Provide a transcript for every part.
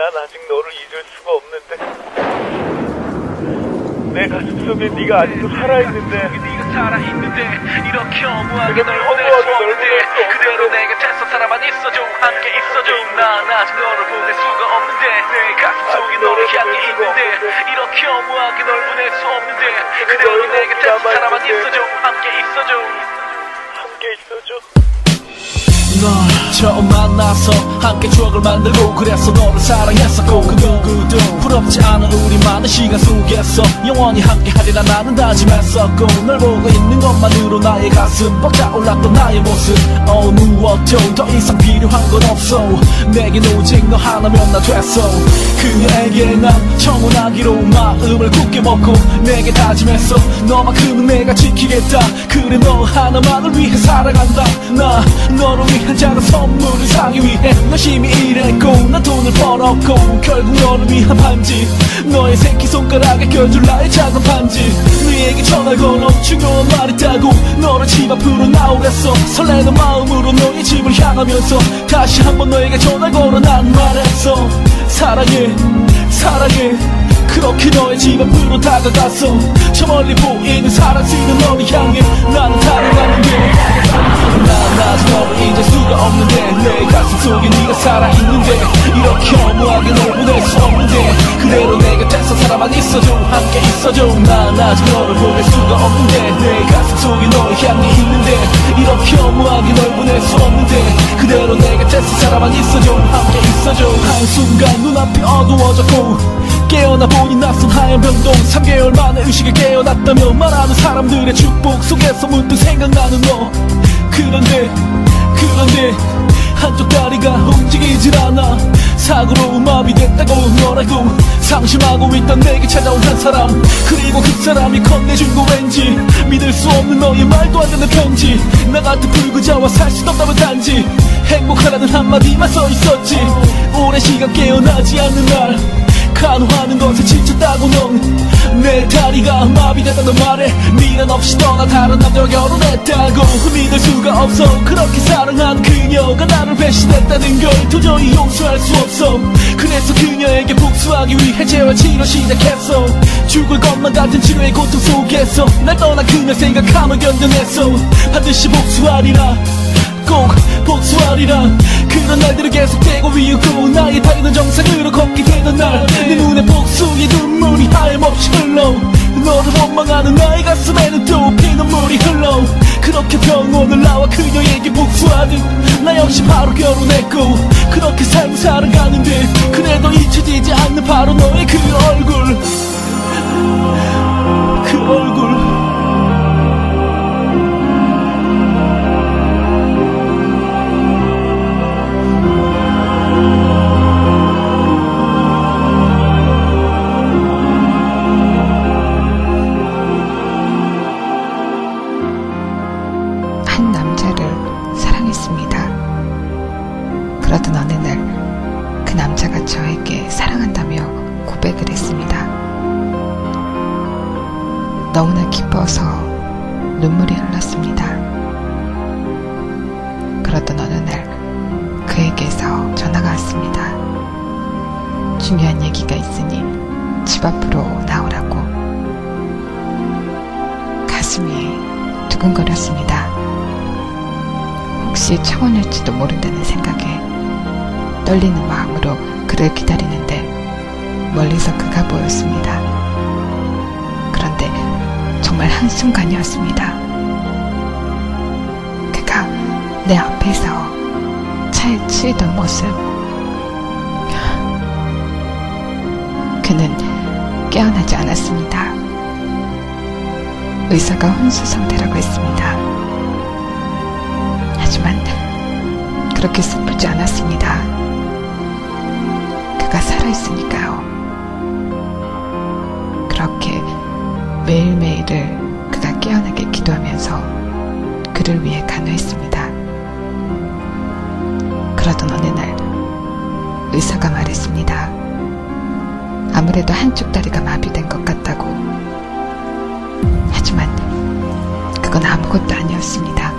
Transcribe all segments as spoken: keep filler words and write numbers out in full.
아직 너를 잊을 수가 없는데 내 가슴속에 네가 아직도 살아있는데 네가 살아있는데 이렇게 허무하게 널 보낼 수 없는데 그대로 내 곁에서 살아만 있어줘 함께 있어줘 난 아직 너를 보낼 수가 없는데 내 가슴속에 너를 향해 있는데 이렇게 허무하게 널 보낼 수 없는데 그대로 내 곁에서 살아만 있어줘 함께 있어줘 함께 있어줘. 널 처음 만나서 함께 추억을 만들고 그래서 너를 사랑했었고 그 누구도 부럽지 않은 우리 많은 시간 속에서 영원히 함께하리라 나는 다짐했었고 널 보고 있는 것만으로 나의 가슴 벅차올랐던 나의 모습 어 무엇도 더 이상 필요한 건 없어 내겐 오직 너 하나면 나 됐어 그녀에게 난 청혼하기로 마음을 굳게 먹고 내게 다짐했어 너만큼은 내가 지키겠다 그래 너 하나만을 위해 살아간다 나 너를 위한 작은 선물을 사기 위해 열심히 일했고 난 돈을 벌었고 결국 너를 위한 반지 너의 새끼손가락에 껴줄 나의 작은 반지 너에게 전화 걸어 중요한 말 있다고 너를 집 앞으로 나오랬어 설레는 마음으로 너의 집을 향하면서 다시 한번 너에게 전화 걸어 난 말했어 사랑해 사랑해 그렇게 너의 집 앞으로 다가갔어 저 멀리 보이는 사랑스러운 너를 향해 나는 달려가는데 난 아직 너를 잊을 수가 없는데 내 가슴속에 네가 살아있는데 이렇게 허무하게 널 보낼 수 없는데 그대로 내 곁에서 살아만 있어줘 함께 있어줘 난 아직 너를 보낼 수가 없는데 내 가슴속에 너를 향해 있는데 이렇게 허무하게 널 보낼 수 없는데 그대로 내 곁에서 살아만 있어줘 함께 있어줘 한순간 눈앞이 어두워졌고 깨어나 보니 낯선 하얀 병동 삼 개월 만에 의식에 깨어났다며 말하는 사람들의 축복 속에서 문득 생각나는 너 그런데 그런데 한쪽 다리가 움직이질 않아 사고로 마비됐다고 너라고 상심하고 있던 내게 찾아온 한 사람 그리고 그 사람이 건네준 거 왠지 믿을 수 없는 너의 말도 안 되는 편지 나 같은 불구자와 살 수 없다면 단지 행복하라는 한마디만 써있었지 오랜 시간 깨어나지 않는 날 간호하는 것에 지쳤다고 넌 내 다리가 마비됐다는 말에 미련 없이 떠나 다른 남자와 결혼했다고 믿을 수가 없어 그렇게 사랑한 그녀가 나를 배신했다는 걸 도저히 용서할 수 없어 그래서 그녀에게 복수하기 위해 재활 치료 시작했어 죽을 것만 같은 치료의 고통 속에서 날 떠난 그녀 생각하며 견뎌냈어 반드시 복수하리라 꼭 복수하리라 그런 날들이 계속되고 위우고 나의 다리는 정상으로 걷게 되는 날 내 눈에 복수의 눈물이 하염없이 흘러 너를 원망하는 나의 가슴에는 또 피눈물이 흘러 그렇게 병원을 나와 그녀에게 복수하듯 나 역시 바로 결혼했고 그렇게 삶을 살아가는데 그래도 잊혀지지 않는 바로 너의 그 얼굴 그 얼굴 한 남자를 사랑했습니다. 그러던 어느 날 그 남자가 저에게 사랑한다며 고백을 했습니다. 너무나 기뻐서 눈물이 흘렀습니다. 그러던 어느 날 그에게서 전화가 왔습니다. 중요한 얘기가 있으니 집 앞으로 나오라고. 가슴이 두근거렸습니다. 혹시 청혼일지도 모른다는 생각에 떨리는 마음으로 그를 기다리는데 멀리서 그가 보였습니다. 그런데 정말 한순간이었습니다. 그가 내 앞에서 차에 치이던 모습. 그는 깨어나지 않았습니다. 의사가 혼수 상태라고 했습니다. 하지만 그렇게 슬프지 않았습니다. 그가 살아있으니까요. 그렇게 매일매일을 그가 깨어나게 기도하면서 그를 위해 간호했습니다. 그러던 어느 날 의사가 말했습니다. 아무래도 한쪽 다리가 마비된 것 같다고. 하지만 그건 아무것도 아니었습니다.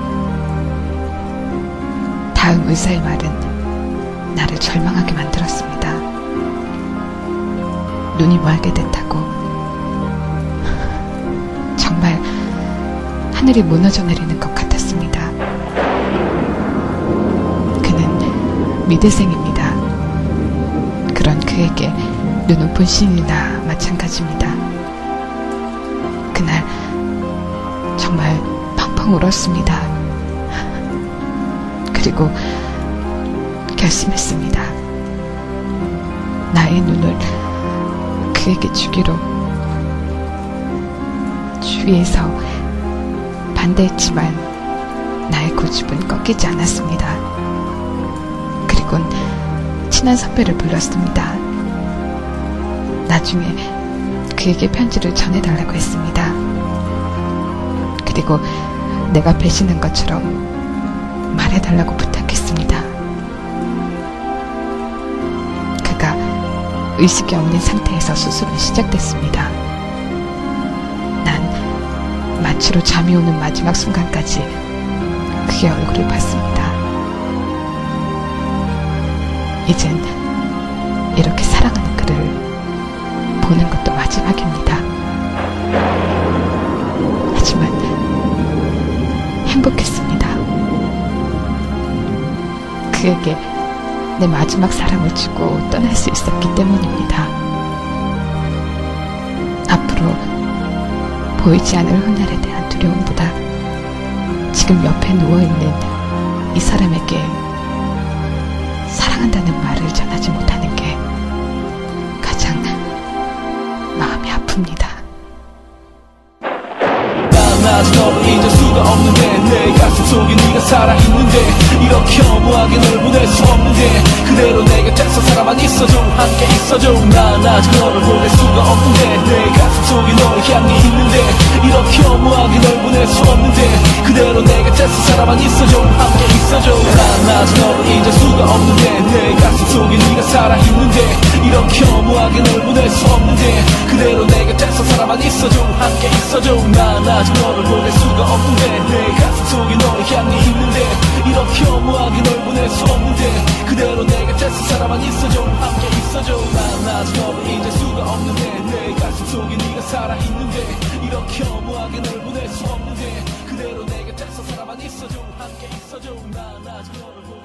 다음 의사의 말은 나를 절망하게 만들었습니다. 눈이 멀게 됐다고. 정말 하늘이 무너져 내리는 것 같았습니다. 그는 미대생입니다. 그런 그에게 눈은 본신이나 마찬가지입니다. 그날 정말 펑펑 울었습니다. 그리고 결심했습니다. 나의 눈을 그에게 주기로. 주위에서 반대했지만 나의 고집은 꺾이지 않았습니다. 그리곤 친한 선배를 불렀습니다. 나중에 그에게 편지를 전해달라고 했습니다. 그리고 내가 배신한 것처럼 말해달라고 부탁했습니다. 그가 의식이 없는 상태에서 수술은 시작됐습니다. 난 마취로 잠이 오는 마지막 순간까지 그의 얼굴을 봤습니다. 이젠 이렇게 사랑하는 그를 보는 것도 마지막입니다. 하지만 행복했습니다. 그에게 내 마지막 사랑을 주고 떠날 수 있었기 때문입니다. 앞으로 보이지 않을 훗날에 대한 두려움보다 지금 옆에 누워있는 이 사람에게 사랑한다는 말을 전하지 못하는 게 가장 마음이 아픕니다. 난 아직 너를 잊을 수가 없는데 내 가슴 속에 네가 살아있는데 이렇게 허무하게 널 보낼 수 없는데 그대로 내 곁에서 살아만 있어줘 함께 있어줘. 난 아직 너를 보낼 수가 없는데 내 가슴 속에 너를 향해 있는데 이렇게 허무하게 널 보낼 수 없는데 그대로 내 곁에서 살아만 있어줘 함께 있어줘. 난 아직 너를 잊을 수가 없는데 내 가슴 속에 네가 살아있는데 이렇게 허무하게 널 보낼 수 없는데 그대로 내 곁에서 살아만 있어줘 함께 있어줘. 난 아직 너를 보낼 수가 없는데 내 가슴 속에 너를 향해 있는데 이렇게 허무하게 널 보낼 수 없는데 그대로 내 곁에서 살아만 있어줘 함께 있어줘. 난 아직 너를 잊을 수가 없는데 내 가슴 속에 네가 살아있는데 이렇게 허무하게 널 보낼 수 없는데 그대로 내 곁에서 살아만 있어줘 함께 있어줘. 난 아직 너를 보낼